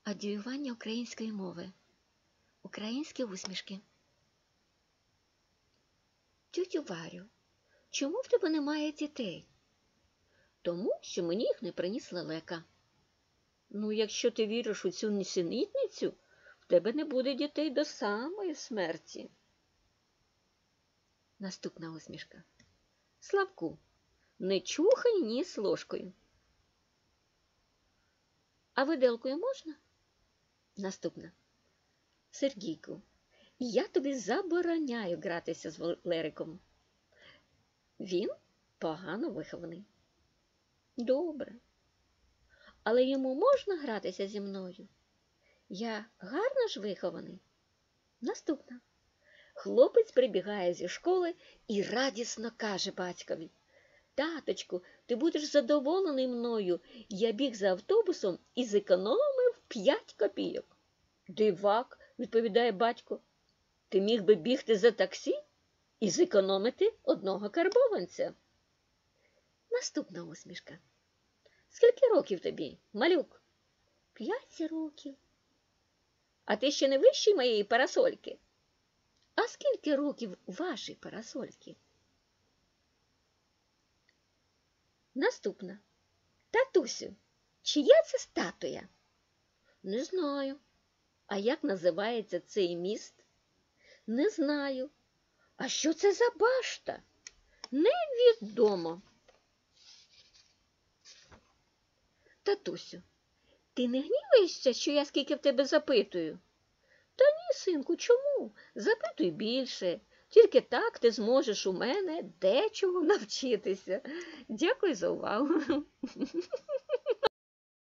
Адюювання української мови. Українські усмішки. Тютю Варю, чому в тебе немає дітей? Тому, що мені їх не приніс лелека. Ну, якщо ти віриш у цю нісенітницю, в тебе не буде дітей до самої смерті. Наступна усмішка. Славку, не чухай ніс ложкою. А виделкою можна? Наступна. Сергійку, я тобі забороняю гратися з Валериком. Він погано вихований. Добре. Але йому можна гратися зі мною? Я гарно ж вихований. Наступна. Хлопець прибігає зі школи і радісно каже батькові: таточку, ти будеш задоволений мною. Я біг за автобусом і зекономив 5 копійок. Дивак, відповідає батько, ти міг би бігти за таксі і зекономити 1 карбованця. Наступна усмішка. Скільки років тобі, малюк? 5 років. А ти ще не вищий моєї парасольки? А скільки років вашій парасольки? Наступна. Татусю, чия це статуя? Не знаю. А як називається цей міст? Не знаю. А що це за башта? Невідомо. Татусю, ти не гніваєшся, що я скільки в тебе запитую? Та ні, синку, чому? Запитуй більше. Тільки так ти зможеш у мене дечого навчитися. Дякую за увагу.